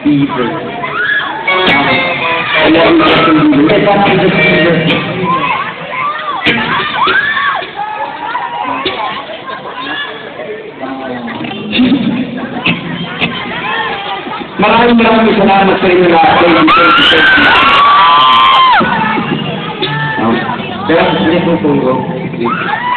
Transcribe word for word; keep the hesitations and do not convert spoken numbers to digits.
Beaver. Kaya ang Justin Bieber. Kaya parang ang Justin Bieber. Maraming maraming salamat sa inyo lahat. Pero, hindi kong tunggo.